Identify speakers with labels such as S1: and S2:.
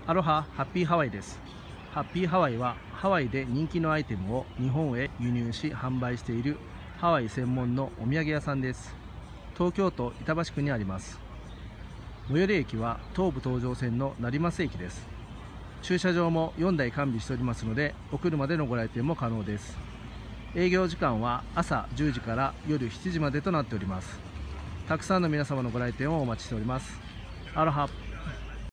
S1: アロハ、ハッピーハワイです。ハッピーハワイはハワイで人気のアイテムを日本へ輸入し販売しているハワイ専門のお土産屋さんです。東京都板橋区にあります。最寄り駅は東武東上線の成増駅です。駐車場も4台完備しておりますので、お車でのご来店も可能です。営業時間は朝10時から夜7時までとなっております。たくさんの皆様のご来店をお待ちしております。アロハ。